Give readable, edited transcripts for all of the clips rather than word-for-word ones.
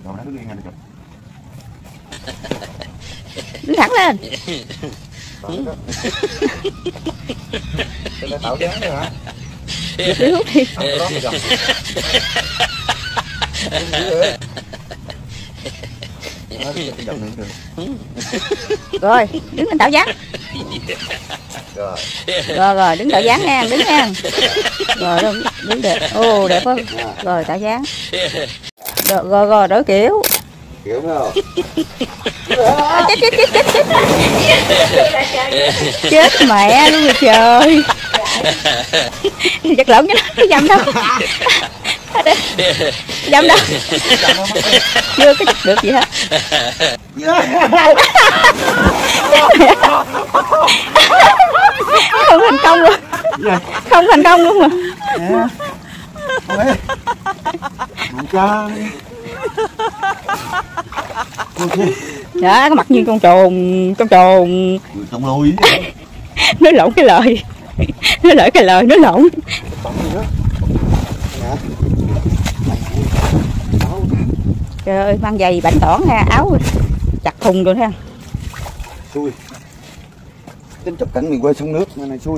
Rồi đứng yên ngay được. Đứng thẳng lên. Để tạo dáng nữa hả? Đi hút đi. Rồi, đứng lên tạo dáng. Rồi, đứng tạo dáng nha, đứng nha. Rồi, đứng đẹp. Ồ, đẹp không? Rồi, tạo dáng. Rồi, đổi kiểu. Kiểu không? Chết mẹ luôn rồi trời. Giật lộn cho nó dầm đâu. Dầm đâu. Chưa có chụp được gì hết. Không thành công luôn. Không thành công luôn mà. Đó, cái mặt như con trồn. Trong lùi. Nói lộn cái lời. Nói lộn. Trời ơi, mang giày bảnh tỏn ha, áo chặt thùng rồi ha. Xui. Tính chụp cảnh miền quê sông nước này xui.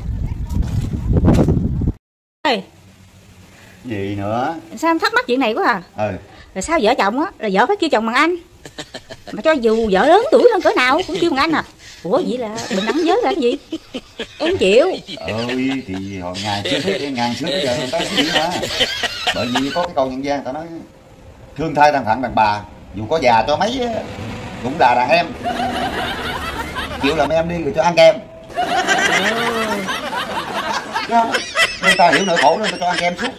Ê, Gì nữa? sao em thắc mắc chuyện này quá à? Rồi sao vợ chồng á là vợ phải kêu chồng bằng anh, mà cho dù vợ lớn tuổi hơn cỡ nào cũng kêu bằng anh à? Ủa vậy là bình đẳng giới là cái gì? Em không chịu. Thì hồi ngày xưa bây giờ người ta không chịu mà. Bởi vì có cái câu nhân gian người ta nói thương thai đàn phận đàn bà, dù có già cho mấy cũng là đàn em. Chịu làm em đi rồi cho ăn kem. Người ta hiểu nỗi khổ nên ta cho ăn kem suốt.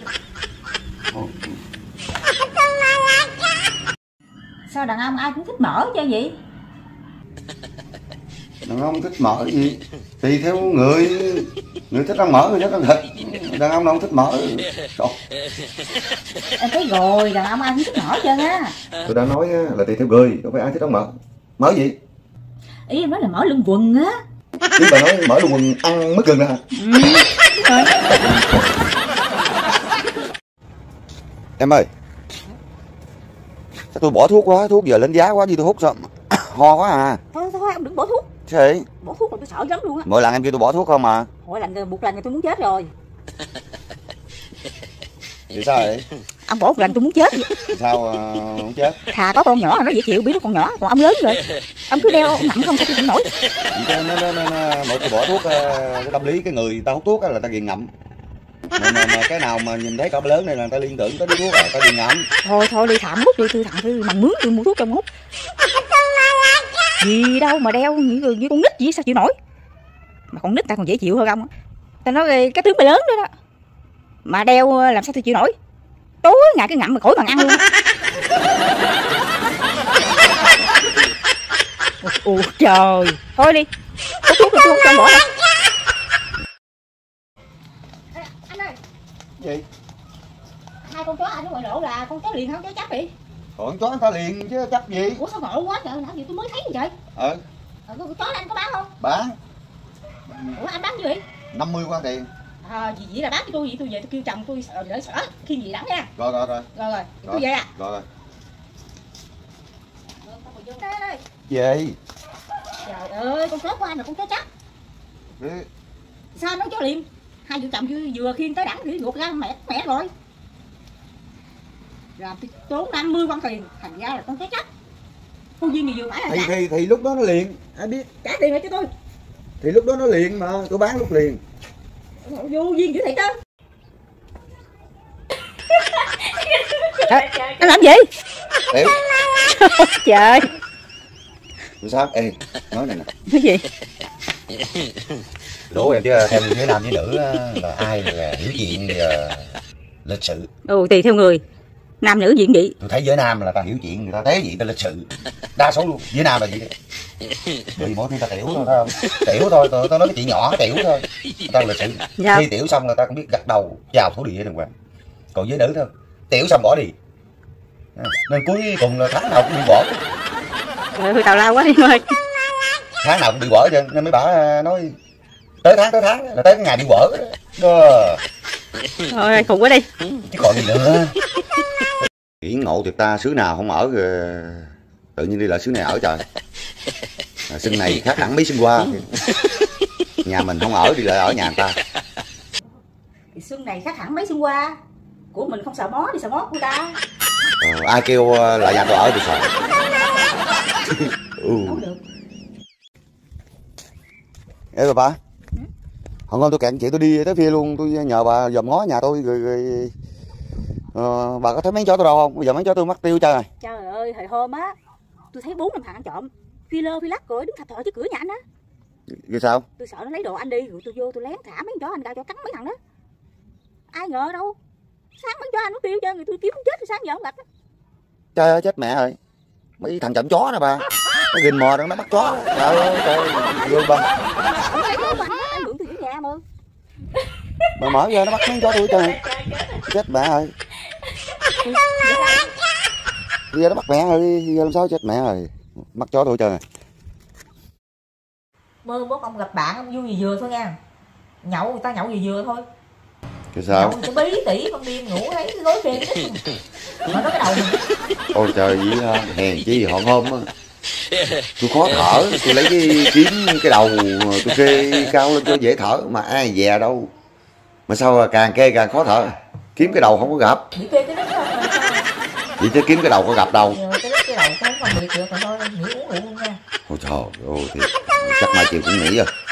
Sao đàn ông ai cũng thích mỡ chứ vậy? Đàn ông thích mỡ gì? Tùy theo người thích ăn mỡ, người thích ăn thịt. Đàn ông đâu không thích mỡ. Em thấy rồi, đàn ông ai cũng thích mỡ trơn á. Tôi đã nói là tùy theo người, đâu phải ai thích ăn mỡ. Mỡ gì? Ý em nói là mỡ lưng quần á. Chứ bà nói mỡ lưng quần ăn mất gừng nè hả? Em ơi, sao tôi bỏ thuốc quá, thuốc giờ lên giá quá, gì tôi hút sao ho quá à. Thôi ông đừng bỏ thuốc. Sao vậy? Bỏ thuốc là tôi sợ lắm luôn á. Mỗi lần em kêu tôi bỏ thuốc không mà. Mỗi lần một lần tôi muốn chết rồi. Vì sao vậy? Ông bỏ một lần tôi muốn chết vậy. Vì sao không chết? Thà có con nhỏ nó dễ chịu, biết nó còn nhỏ, còn ông lớn rồi ông cứ đeo ông nặng không sao tôi cũng nổi. Mỗi tôi bỏ thuốc, cái tâm lý cái người ta hút thuốc là ta ghiền ngậm. Mà cái nào mà nhìn thấy cậu lớn này là người ta liên tưởng tới thuốc là ta ghiền ngậm. Thôi đi thảm hút đi, tôi thằng tôi bằng mướn tôi mua thuốc cho ông hút. Gì đâu mà đeo như con nít gì sao chịu nổi. Mà con nít ta còn dễ chịu hơn ông á. Ta nói cái thứ mày lớn đó đó. Mà đeo làm sao tôi chịu nổi. Tối ngày cái ngậm mà khỏi bằng ăn luôn. Ủa trời. Thôi đi. Hút thuốc tôi không cho bỏ đâu. Anh ơi. Gì? Hai con chó anh nó gọi lộ là con chó liền không chó chấp vậy? Con chó người ta liền chứ chấp gì? Ủa sao ngộ quá trời, nãy giờ tôi mới thấy vậy trời. Con chó anh có bán không? Bán. Ủa anh bán nhiêu vậy? 50 quan tiền. Gì vậy là bán cho tôi, vậy tôi về tôi kêu chồng tôi đợi sợ khi gì đắng nha. Rồi. Rồi tôi về à. Rồi. Đây. Gì? Trời ơi, con chó của anh là con chó chắc. Sao nói chó liềm? Hai vợ chồng vừa khiêng tới đẳng thì ruột ra mẹ rồi. Rồi tôi tốn 50 quan tiền, thành ra là con chó chắc. Cô duyên gì vừa phải là thì lúc đó nó liền, ai biết. Trả tiền lại cho tôi. Thì lúc đó nó liền mà, tôi bán lúc liền. Vô duyên dữ thiệt đó. Anh làm gì? Tiểu. Trời. Sao? Ê, nói này nè. Cái gì? Đố em chứ theo với nam với nữ là ai là hiểu chuyện lịch sự. Tùy theo người. Nam nữ diện vậy. Tôi thấy với nam là ta hiểu chuyện, người ta thế gì ta lịch sự. Đa số luôn, với nam là vậy. Vì mỗi khi ta tiểu thôi, không? Tiểu thôi, tôi nói cái chuyện nhỏ tiểu thôi. Ta lịch sự. Dạ. Khi tiểu xong là ta cũng biết gật đầu chào thổ địa đàng hoàng. Còn với nữ thôi, tiểu xong bỏ đi. Nên cuối cùng là tháng nào cũng bị bỏ. Trời tào lao quá đi ơi. Tháng nào cũng bị bỏ chứ, nên mấy bà nói tới tháng là tới cái ngày bị vỡ đó. Thôi khùng quá đi. Chứ còn gì nữa. Chuyện ngộ thiệt ta, xứ nào không ở tự nhiên đi lại xứ này ở trời. Xứ này khác hẳn mấy xứ qua. Nhà mình không ở đi lại ở nhà người ta. Thì xuân này khác hẳn mấy xuân qua. Của mình không sợ mó thì sợ mó của ta. Ai kêu lại nhà tôi ở thì sợ. Ê rồi bà. Hôm qua tôi kẹt chị tôi đi tới phía luôn, tôi nhờ bà dòm ngó nhà tôi rồi bà có thấy mấy chó tôi đâu không? Bây giờ mấy chó tôi mất tiêu trời rồi. Trời ơi, hồi hôm á tôi thấy 4-5 thằng ăn trộm, phi lơ phi lắc rồi đứng thập thọ trước cửa nhà anh á. Vì sao? Tôi sợ nó lấy đồ anh đi, rồi tôi vô tôi lén thả mấy chó anh ra cho cắn mấy thằng đó. Ai ngờ đâu, sáng mấy chó anh nó tiêu chơi, người tôi kiếm chết rồi sáng giờ không gặp. Trời ơi chết mẹ rồi. Mấy thằng trộm chó nè bà. Nó gìn mò nó bắt chó. Trời ơi ghê bông. Anh mượn tôi giữ nhà mà. Mà mở ra nó bắt mấy chó tôi trời. Chết mẹ rồi. Giờ nó bắt mẹ rồi, giờ làm sao chết mẹ rồi. Bắt chó tôi trời. Mơ mốt ông gặp bạn ông vui gì vừa thôi nha. Nhậu người ta nhậu gì vừa thôi. Cái sao? Nhậu bí tỉ con đêm ngủ thấy cái gối phê mà nó cái đầu mình. Ôi trời vậy hèn chi hòn hôm á. Tôi khó thở, tôi lấy kiếm cái đầu tôi kê cao lên cho dễ thở mà ai dè đâu. Mà sao càng kê càng khó thở. Kiếm cái đầu không có gặp. Bị kê cái đó không? Vậy chứ kiếm cái đầu có gặp đâu. Cái đầu không còn bị được rồi thôi, nghỉ uống rượu luôn nha. Ôi trời ơi, chắc mai chiều cũng nghỉ rồi.